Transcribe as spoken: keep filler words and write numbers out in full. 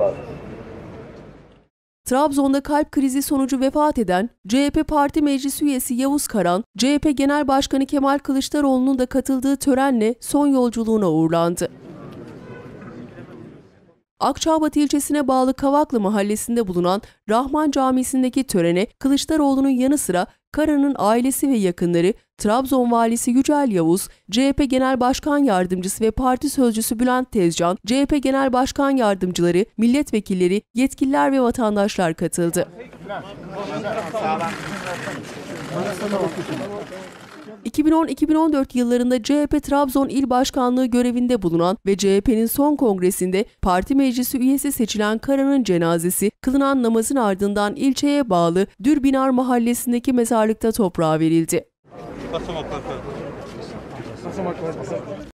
Trabzon'da kalp krizi sonucu vefat eden C H P Parti Meclis Üyesi Yavuz Karan, C H P Genel Başkanı Kemal Kılıçdaroğlu'nun da katıldığı törenle son yolculuğuna uğurlandı. Akçabat ilçesine bağlı Kavaklı mahallesinde bulunan Rahman Camisi'ndeki törene Kılıçdaroğlu'nun yanı sıra Karan'ın ailesi ve yakınları, Trabzon Valisi Yücel Yavuz, C H P Genel Başkan Yardımcısı ve Parti Sözcüsü Bülent Tezcan, C H P Genel Başkan Yardımcıları, milletvekilleri, yetkililer ve vatandaşlar katıldı. iki bin on - iki bin on dört yıllarında C H P Trabzon İl Başkanlığı görevinde bulunan ve C H P'nin son kongresinde parti meclisi üyesi seçilen Karan'ın cenazesi kılınan namazın ardından ilçeye bağlı Dürbinar mahallesindeki mezarlıkta toprağa verildi.